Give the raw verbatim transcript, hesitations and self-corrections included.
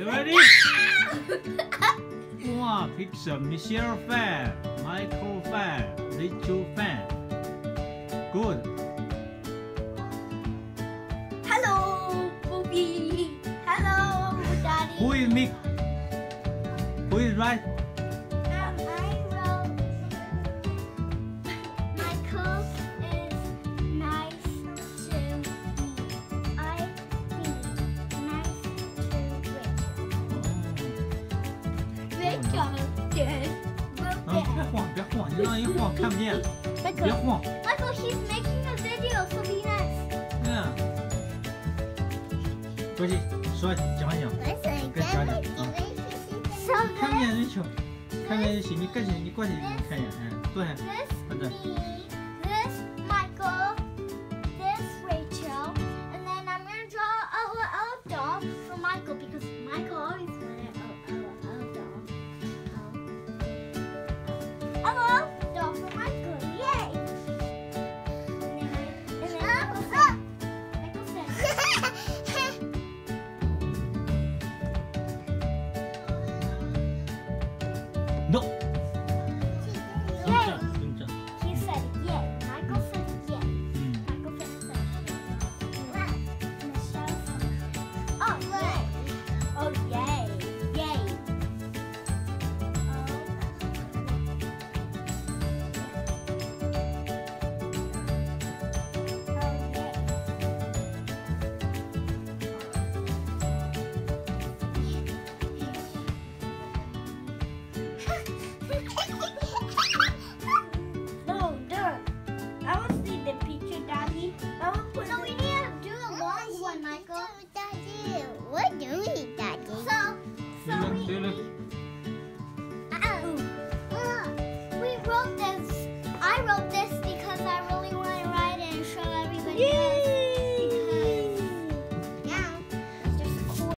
You ready? Wow, picture Michelle fan, Michael fan, Rachel fan. Good. Hello, Booby. Hello, Daddy. Who is Mick? Who is right? Um, I wrote Michael is nice to me. I think nice to Rachel. Rachel did. 嗯，别晃，别晃，你让一晃看不见。别 Michael, 晃。 Michael, he's making a video, so be nice. 嗯。过去说讲讲，跟讲讲啊。 So 看不 this, 见人球，看不见就行，你过去，你过去看一眼，嗯，坐下。 this 好的。 me, this Michael, this Rachel, and then I'm gonna draw a little doll for Michael because Michael always wanted a, a, a doll. A little doll for Michael, yay! And then, and then Michael said, Michael said, No. yay! 蹲着，蹲着。 He said yay. Michael said yay. 嗯。 Michael said yay. Michelle said, oh yay. Oh yay. Yay. Oh. Oh yay. No, Dirk. I want to see the picture, Daddy. I want to put so we need to do a long one, Michael. What do we, Daddy? So, so Do we, look, do look. we, uh, we wrote this. I wrote this because I really want to write it and show everybody.